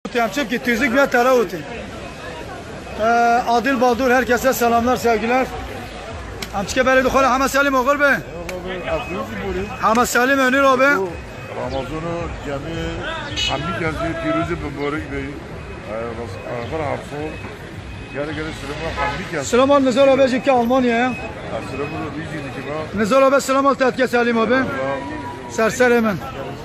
Temçip ki tüzük ve taravuti. Adil Baldur herkese selamlar sevgiler. Amçike beledi kola Hamas Salim oğul be. Hamas Salim önür abi. Ramazan'ı cemi hamdi geldi piruzi mübarek bey. Ağır harfol. Gel selam hamdi geldi. Selam al Nizar abi ki Almanya'ya. Selam rizini ki Nizar abi selam al Tetke Salim abi. Serser hemen.